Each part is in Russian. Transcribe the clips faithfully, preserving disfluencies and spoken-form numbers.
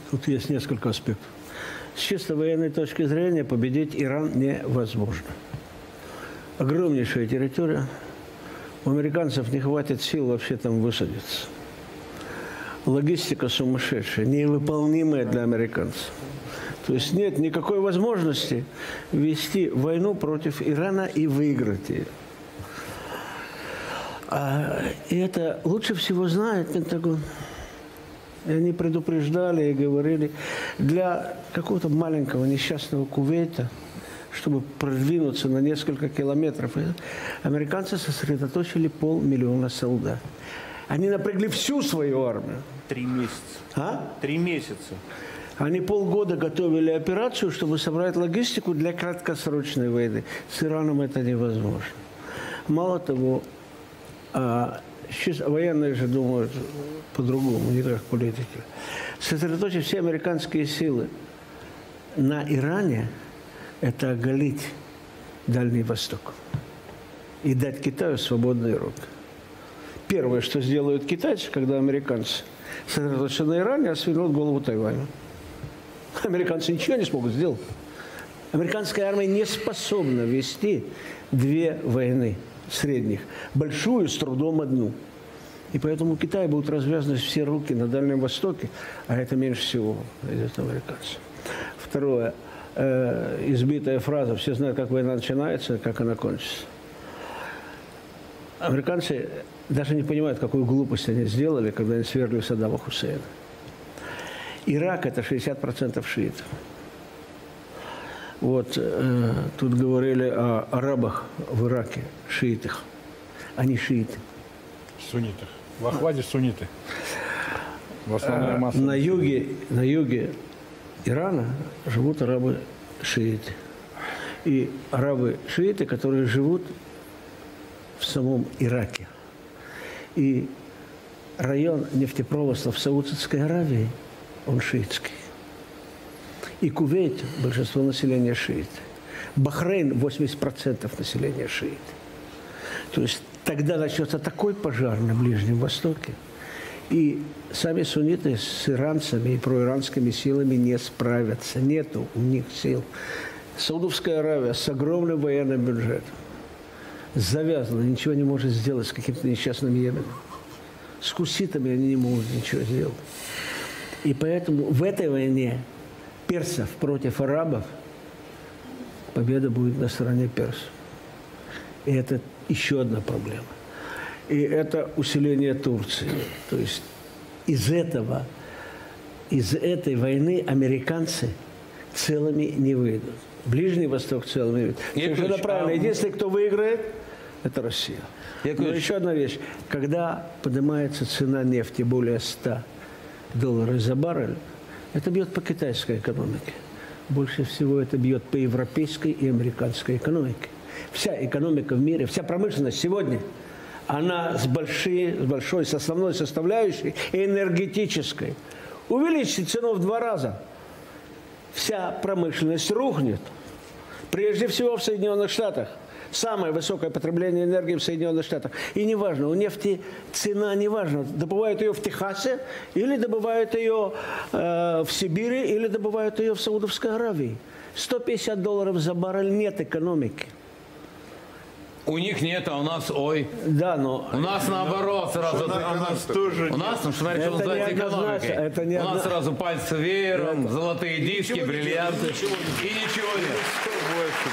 Тут есть несколько аспектов. С чисто военной точки зрения победить Иран невозможно. Огромнейшая территория. У американцев не хватит сил вообще там высадиться. Логистика сумасшедшая, невыполнимая для американцев. То есть нет никакой возможности вести войну против Ирана и выиграть ее. А, и это лучше всего знает Пентагон. И они предупреждали и говорили, для какого-то маленького несчастного Кувейта, чтобы продвинуться на несколько километров, американцы сосредоточили полмиллиона солдат. Они напрягли всю свою армию. Три месяца. А? Три месяца. Они полгода готовили операцию, чтобы собрать логистику для краткосрочной войны. С Ираном это невозможно. Мало того, а, сейчас военные же думают по-другому, не как политики. Сосредоточить все американские силы на Иране – это оголить Дальний Восток и дать Китаю свободные руки. Первое, что сделают китайцы, когда американцы сосредоточатся на Иране, свернут голову Тайваню. Американцы ничего не смогут сделать. Американская армия не способна вести две войны средних. Большую, с трудом одну. И поэтому у Китая будут развязаны все руки на Дальнем Востоке, а это меньше всего идет американцам. Второе. Э, избитая фраза. Все знают, как война начинается, как она кончится. Американцы даже не понимают, какую глупость они сделали, когда они свергли Саддама Хусейна. Ирак – это шестьдесят процентов шиитов. Вот э, тут говорили о арабах в Ираке, шиитах. Они шииты. Суннитах. В Ахваде сунниты. В основной массе. На юге, на юге Ирана живут арабы-шииты. И арабы-шииты, которые живут в самом Ираке. И район нефтепромысла в Саудовской Аравии, он шиитский. И Кувейт, большинство населения шииты. Бахрейн, восемьдесят процентов населения шииты. То есть тогда начнется такой пожар на Ближнем Востоке. И сами сунниты с иранцами и проиранскими силами не справятся. Нету у них сил. Саудовская Аравия с огромным военным бюджетом завязана, ничего не может сделать с каким-то несчастным Йеменом. С хуситами они не могут ничего сделать. И поэтому в этой войне персов против арабов победа будет на стороне персов. И это еще одна проблема. И это усиление Турции. То есть из этого, из этой войны американцы целыми не выйдут. Ближний Восток целыми выйдут. Совершенно правильно. Единственный, кто выиграет, это Россия. Но еще одна вещь. Когда поднимается цена нефти более ста долларов за баррель, это бьет по китайской экономике. Больше всего это бьет по европейской и американской экономике. Вся экономика в мире, вся промышленность сегодня, она с большой, с большой, с основной составляющей энергетической. Увеличить цену в два раза. Вся промышленность рухнет. Прежде всего в Соединенных Штатах. Самое высокое потребление энергии в Соединенных Штатах. И неважно, у нефти цена неважно. Добывают ее в Техасе, или добывают ее э, в Сибири, или добывают ее в Саудовской Аравии. сто пятьдесят долларов за баррель нет экономики. У них нет, а у нас ой. Да, но... У нас наоборот сразу... У нас тоже У нас, ну, смотрите, что называется экономикой. Это не у нас одно... сразу пальцы веером, это... золотые диски, ничего бриллианты. Ничего, и ничего нет. Больше,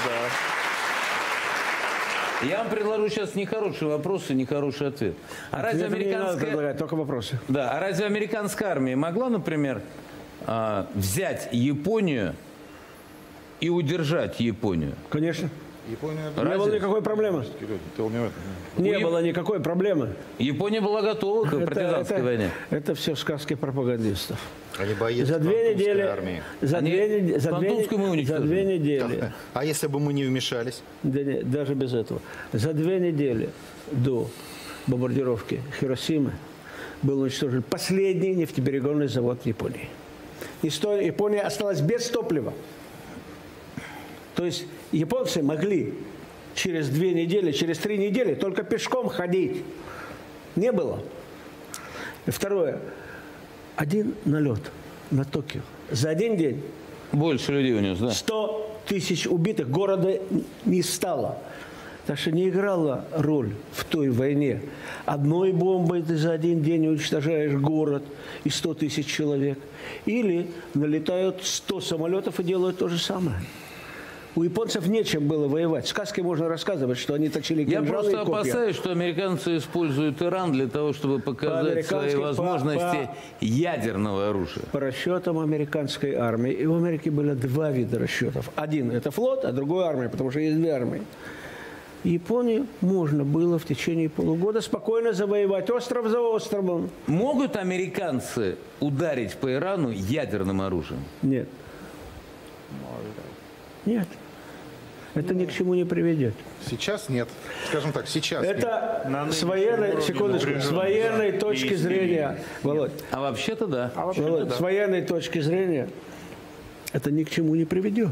да. Я вам предложу сейчас нехороший вопрос и нехороший ответ. А разве американская... только вопросы. Да, а разве американская армия могла, например, взять Японию и удержать Японию? Конечно. Япония... Не было никакой проблемы. Не было никакой проблемы. Япония была готова к партизанской это, войне. Это все сказки пропагандистов. Они боятся за две недели, армии. За, Они, две, за, две, мы за две недели. А если бы мы не вмешались? Да, не, даже без этого. За две недели до бомбардировки Хиросимы был уничтожен последний нефтеперегонный завод в Японии. Япония осталась без топлива. То есть японцы могли через две недели, через три недели только пешком ходить. Не было. И второе. Один налет на Токио. За один день Больше людей унес, да? сто тысяч убитых, города не стало. Так что не играла роль в той войне. Одной бомбой ты за один день уничтожаешь город и сто тысяч человек. Или налетают сто самолетов и делают то же самое. У японцев нечем было воевать. Сказки можно рассказывать, что они точили Я кинжалы и просто копья. опасаюсь, что американцы используют Иран для того, чтобы показать свои По-американски, возможности по- ядерного оружия. По расчетам американской армии, и в Америке было два вида расчетов. Один – это флот, а другой – армия, потому что есть две армии. Японию можно было в течение полугода спокойно завоевать остров за островом. Могут американцы ударить по Ирану ядерным оружием? Нет. Нет. Это ни к чему не приведет. Сейчас нет. Скажем так, сейчас нет. Это с военной, секундочку, с военной точки зрения, Володь, А вообще-то да. Володь, с военной точки зрения это ни к чему не приведет.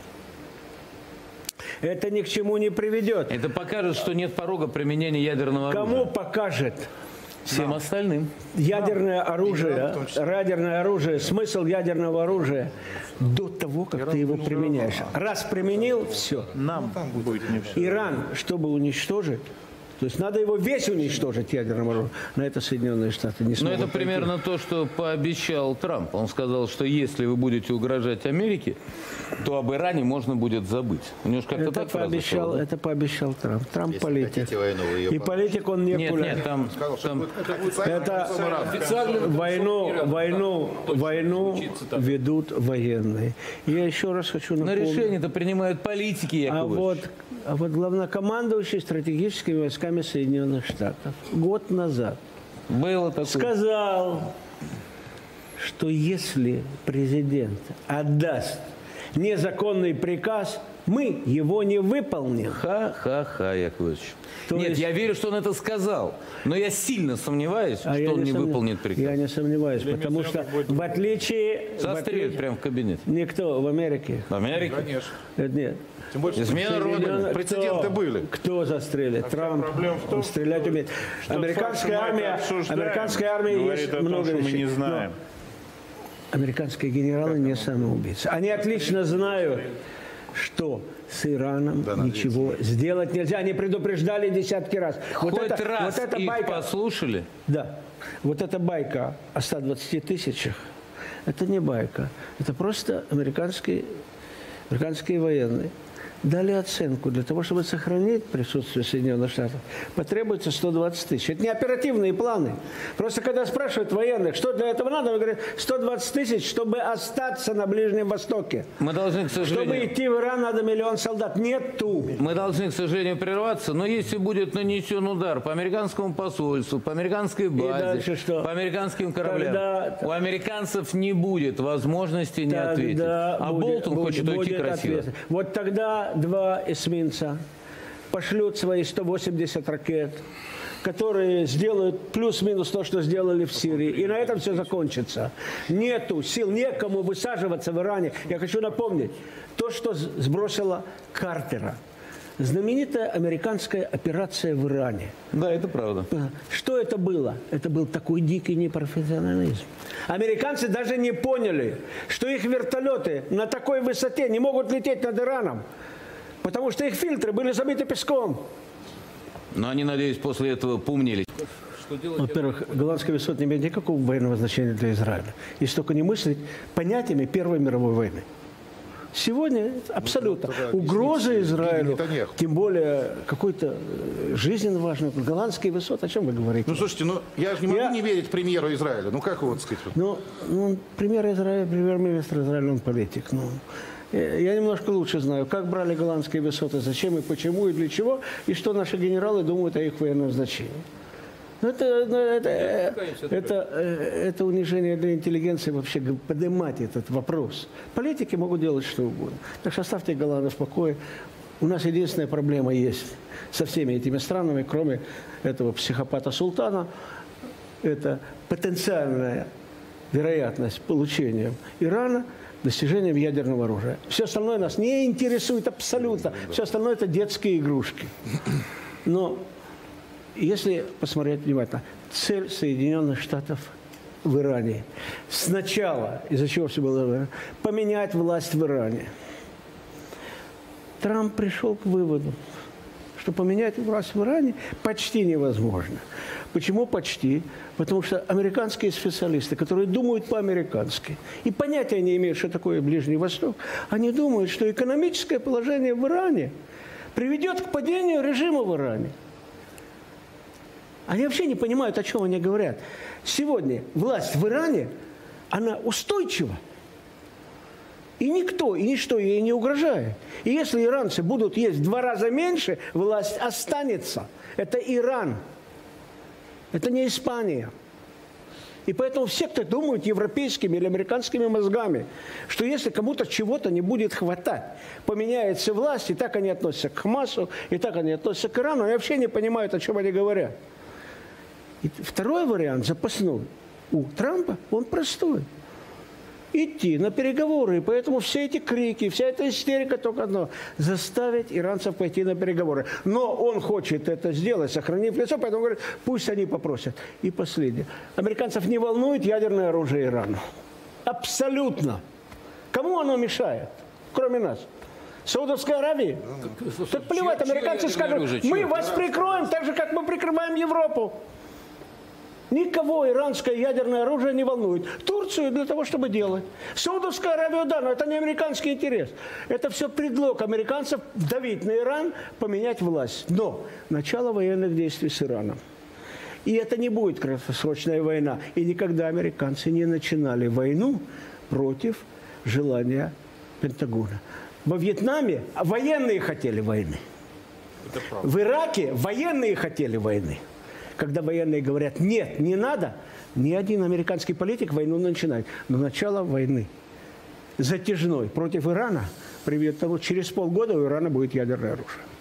Это ни к чему не приведет. Это покажет, что нет порога применения ядерного Кому оружия. покажет Всем остальным. ядерное Иран в оружие, том числе. ядерное оружие, смысл ядерного оружия до того, как ты его применяешь. Раз применил, все. Нам будет не все. Иран, чтобы уничтожить, то есть надо его весь уничтожить ядерным оружием. На это Соединенные Штаты не Но смогут. это пойти. примерно то, что пообещал Трамп. Он сказал, что если вы будете угрожать Америке, то об Иране можно будет забыть. У него же как-то Это так фраза пообещал, шла, да? это пообещал Трамп. Трамп Если политик. хотите войну, вы ее И политик он не Нет, пуляет. нет, там, Сказал, что там будет официально, Это официально. войну, войну, войну ведут военные. Я еще раз хочу но напомнить. решение-то принимают политики, А якобы. вот, а вот главнокомандующий стратегическими войсками Соединенных Штатов год назад Было такое. сказал, что если президент отдаст незаконный приказ, мы его не выполним. Ха-ха-ха, Яковлевич. То Нет, есть- я верю, что он это сказал. Но я сильно сомневаюсь, А что я он не сомнев- выполнит приказ. Я не сомневаюсь, потому что в отличие... в Застрелят отличие- прямо в кабинете. Никто в Америке. В Америке? Конечно. Э, Нет. Тем более, что Измена Соединенные- Родины. Прецеденты кто, были. Кто застрелит? Трамп. проблема в том, Он стрелять что- умеет. что Американская факт, что мы это армия, обсуждаем, американская армия говорит есть о том, много что мы вещей. не Но знаем. американские генералы не самоубийцы. Они отлично знают, что с Ираном Да, ничего сделать нельзя. Они предупреждали десятки раз. Вот Хоть это, раз вот эта их байка, послушали. да, вот эта байка о ста двадцати тысячах, это не байка. Это просто американские, американские военные дали оценку. Для того, чтобы сохранить присутствие Соединенных Штатов, потребуется сто двадцать тысяч. Это не оперативные планы. Просто когда спрашивают военных, что для этого надо, они говорят, сто двадцать тысяч, чтобы остаться на Ближнем Востоке. Мы должны, к Чтобы сожалению, идти в Иран, надо миллион солдат. Нету. мы должны, к сожалению, прерваться, но если будет нанесен удар по американскому посольству, по американской базе, дальше что? по американским кораблям, Тогда- у американцев не будет возможности не ответить. Тогда А будет- Болтон будет- хочет уйти будет красиво. ответственность. Вот тогда два эсминца пошлют свои сто восемьдесят ракет, которые сделают плюс-минус то, что сделали в Сирии. И на этом все закончится. Нету сил, некому высаживаться в Иране. Я хочу напомнить, то, что с- сбросила Картера. Знаменитая американская операция в Иране. Да, это правда. Что это было? Это был такой дикий непрофессионализм. Американцы даже не поняли, что их вертолеты на такой высоте не могут лететь над Ираном, потому что их фильтры были забиты песком. Но они, надеюсь, после этого поумнели. Во-первых, Голландская высота не имеет никакого военного значения для Израиля, если только не мыслить понятиями Первой мировой войны. Сегодня абсолютно Ну, тогда угроза объясните, Израилю, Нетаньяху. тем более какой-то э, жизненно важный. Голландские высоты, о чем вы говорите? Ну, слушайте, ну, я же не могу Я- не верить премьеру Израиля. Ну, как его, так сказать, вот? Ну, ну, он премьер Израиля, премьер-министр Израиля, он политик. Ну, э, я немножко лучше знаю, как брали голландские высоты, зачем и почему, и для чего, и что наши генералы думают о их военном значении. Ну, это, ну, это, э, это, э, это унижение для интеллигенции вообще г- поднимать этот вопрос. Политики могут делать что угодно. Так что оставьте голландцев в покое. У нас единственная проблема есть со всеми этими странами, кроме этого психопата Султана, это потенциальная вероятность получения Ирана достижением ядерного оружия. Все остальное нас не интересует абсолютно. Все остальное это детские игрушки. Но если посмотреть внимательно, цель Соединенных Штатов в Иране сначала, из-за чего все было, поменять власть в Иране. Трамп пришел к выводу, что поменять власть в Иране почти невозможно. Почему почти? Потому что американские специалисты, которые думают по-американски, и понятия не имеют, что такое Ближний Восток, они думают, что экономическое положение в Иране приведет к падению режима в Иране. Они вообще не понимают, о чем они говорят. Сегодня власть в Иране, она устойчива. И никто, и ничто ей не угрожает. И если иранцы будут есть в два раза меньше, власть останется. Это Иран. Это не Испания. И поэтому все, кто думают европейскими или американскими мозгами, что если кому-то чего-то не будет хватать, поменяется власть, и так они относятся к Хамасу, и так они относятся к Ирану, они вообще не понимают, о чем они говорят. И второй вариант, запасной, у Трампа, он простой. Идти на переговоры. И поэтому все эти крики, вся эта истерика только одно – заставить иранцев пойти на переговоры. Но он хочет это сделать, сохранив лицо, поэтому говорит, пусть они попросят. И последнее. Американцев не волнует ядерное оружие Ирана. Абсолютно. Кому оно мешает, кроме нас? Саудовской Аравии? Так плевать, американцы скажут, мы вас прикроем так же, как мы прикрываем Европу. Никого иранское ядерное оружие не волнует. Турцию для того, чтобы делать. Саудовскую Аравию, да, но это не американский интерес. Это все предлог американцев давить на Иран, поменять власть. Но начало военных действий с Ираном. И это не будет краткосрочная война. И никогда американцы не начинали войну против желания Пентагона. Во Вьетнаме военные хотели войны. В Ираке военные хотели войны. Когда военные говорят, нет, не надо, ни один американский политик войну не начинает. Но начало войны затяжной против Ирана приведет к тому, что через полгода у Ирана будет ядерное оружие.